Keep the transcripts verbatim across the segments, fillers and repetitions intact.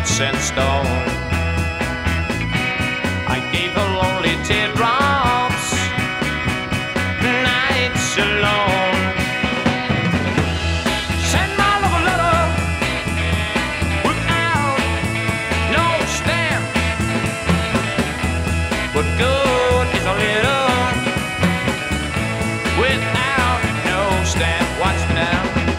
hearts and stone. I gave her lonely teardrops, nights alone. Send my love a letter without no stamp. What good is a letter without no stamp? Watch me now.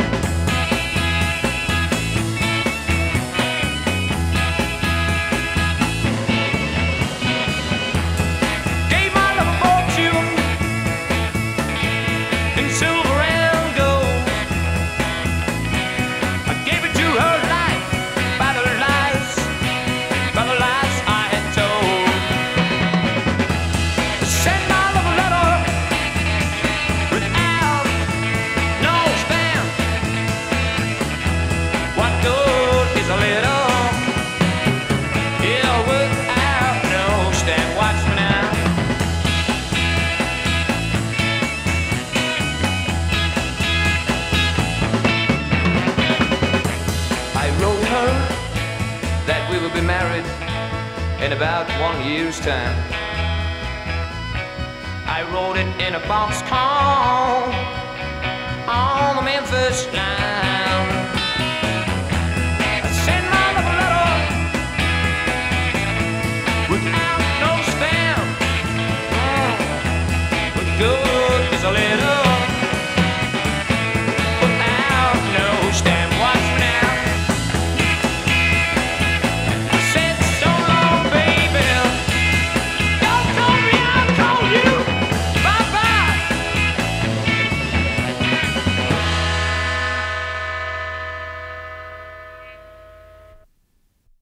Be married in about one year's time. I wrote it in a boxcar on the Memphis line.